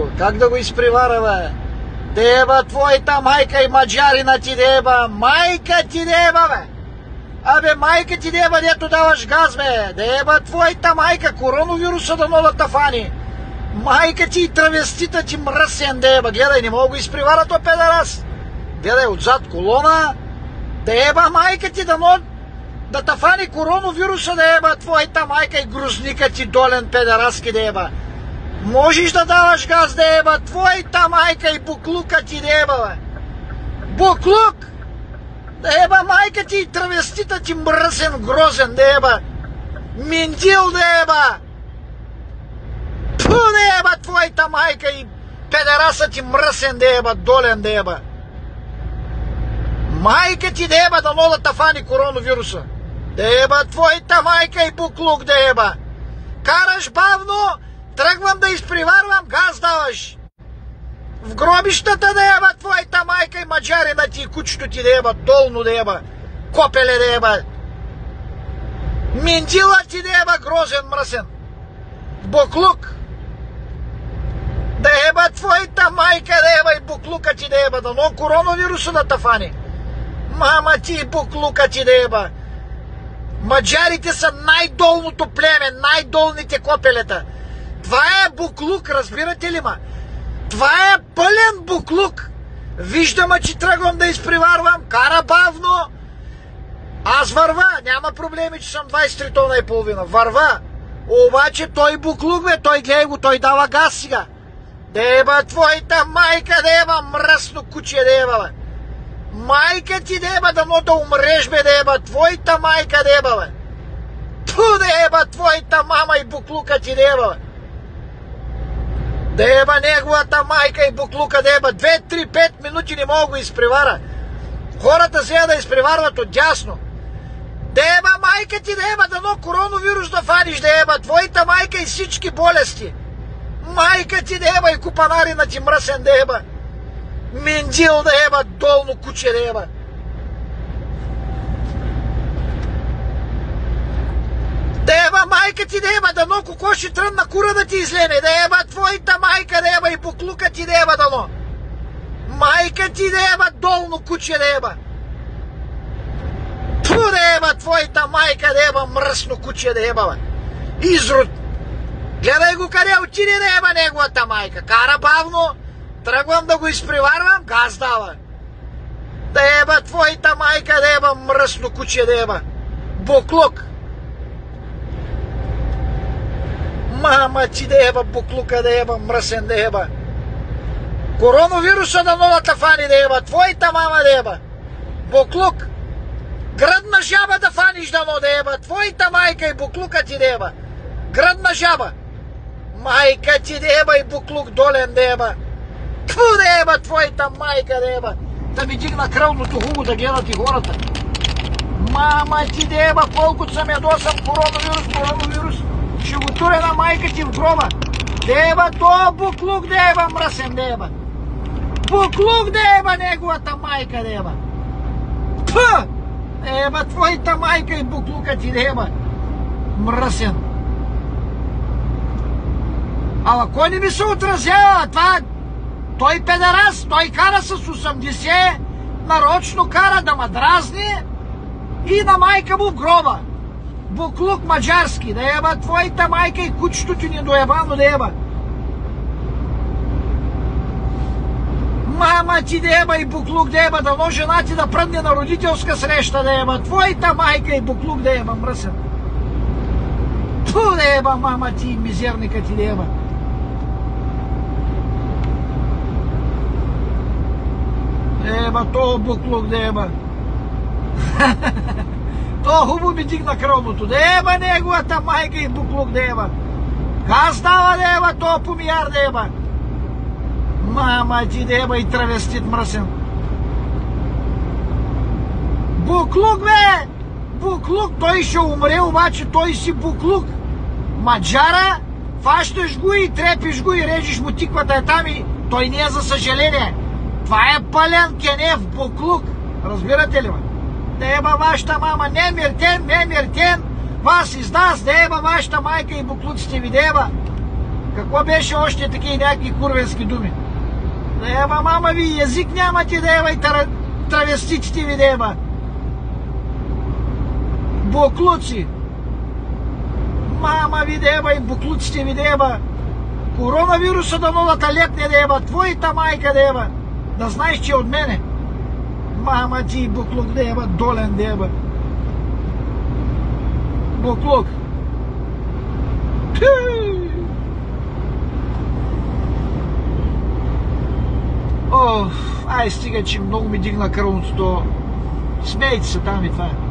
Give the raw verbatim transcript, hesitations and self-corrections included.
нещо. Как да го изпревара, бе? Деба, твоята майка и маджарина ти, деба. Майка ти, деба, бе. Абе, майка ти, деба, дето даваш газ, бе. Деба, твоята майка, коронавируса да нолата фани. Майка ти и травестита ти мръсен, деба. Гледай, не мога го изпревара то педерас. Гледай, отзад колона. Деба, майка ти да но... да та фани коронавируса, деба, твоята майка и грузника ти долен педераски, деба. Можеш да даваш газ, деба, твоята майка и буклука ти, деба, бе. Буклук! Деба, майка ти и травестита ти мръсен, грозен, деба. Миндил, деба. Пу, деба, твоята майка и педераса ти мръсен, деба, долен, деба. Майка ти, деба, да но да та фани коронавируса. Деба, твоята майка и буклук, деба. Караш бавно, тръгвам да изпреварвам, газ даваш. В гробищата, деба, твоята майка и маджарина ти и кучето ти, деба, долно, деба. Копеле, деба. Миндила ти, деба, грозен, мръсен. Буклук. Деба, твоята майка, деба, и буклука ти, деба, да но коронавируса да та фани. Мама ти и буклука ти, деба. Маджарите са най-долното племе, най-долните копелета. Това е буклук, разбирате ли ма? Това е пълен буклук. Виждам, че тръгвам да изпреварвам, кара бавно. Аз върва, няма проблеми, че съм двайсет и три тона и половина. Върва. Обаче той буклук, бе, той гледай го, той дава газ сега. Деба, твоята майка, деба, мръсно куче, деба, бе. Майка ти, деба, дано да умреш, бе, деба, твоята майка, деба, бе. Ту, деба, твоята мама и буклука ти, деба, бе. Деба, неговата майка и буклука, деба, две, три, пет минути не мога го изпревара. Хората сега да изпреварват от дясно. Деба, майка ти, деба, дано коронавирус да фаниш, деба, твоята майка и всички болести. Майка ти, деба, и купанарина ти мръсен, деба. Миндил, деба, долно куче, деба. Деба, майка ти, деба, дано кокоши трънна кура да ти излене, деба, твоята майка, деба, и буклука ти, деба, дано. Майка ти, деба, долно куче, деба. Ту, деба, твоята майка, деба, мръсно куче, деба, бе. Изрод. Гледай го къде отиде, деба, неговата майка. Кара бавно, тръгвам да го изпреварвам, газ дава. Деба, твоята майка, деба, мръсно куче, деба. Буклук. Мама ти, деба, буклука, деба, мръсен, деба. Коронавируса да новата фани, деба, твоята мама, деба. Буклук. Гръдна жаба да фаниш дано, деба, твоята майка и буклука ти, деба. Гръдна жаба. Майка ти, деба, и буклук долен, деба. Тьфу, деба, твоята майка, деба. Да ми дигна кръвното хубаво да гледат и хората. Мама ти, деба, колкото съм ядосам, коронавирус, коронавирус. Ще го туря на майка ти в гроба. Деба, то буклук, деба, мръсен, деба. Буклук, деба, неговата майка, деба. Тьфу! Деба, твоята майка и буклука ти, деба. Мръсен. Ала кой не ми се отразява? Това той педерас, той кара с осемдесет, нарочно кара да ма дразни и на майка му в гроба. Буклук маджарски, да еба твоята майка и кучето ти недоебано, да еба. Мама ти, да еба, и буклук, да еба, дано жена ти да пръдне на родителска среща, да еба. Твоята майка и буклук, да еба, мръсен. Ту, да еба, мама ти и мизерника ти, да еба. Еба, то буклук, да еба. То хубаво ми дигна кръвното. Да еба, неговата майка и буклук, да еба. Газ дава, да еба, то помияр, да еба. Мама ти, да еба, и травестит мръсен. Буклук, бе! Буклук, той ще умре, обаче той си буклук. Маджара, фащаш го и трепиш го и режеш му тиквата е там и той не е за съжаление. Това е пълен кенев буклук. Разбирате ли, бе? Да еба вашата мама, не миртен, не миртен. Вас издас, да еба вашата майка и буклуците ви, да еба. Какво беше още такива някакви курвенски думи? Деба, мама ви, език нямате, деба, и травестиците ви, деба. Буклуци. Мама ви, деба, и буклуците ви, деба. Коронавируса дано да те лепне, деба. Твоята майка, деба. Да знаеш, че е от мене. Мама ти, буклук, деба, долен, деба. Буклук. О, ай, стига, че много ми дигна кръвното. Смейте се там и това.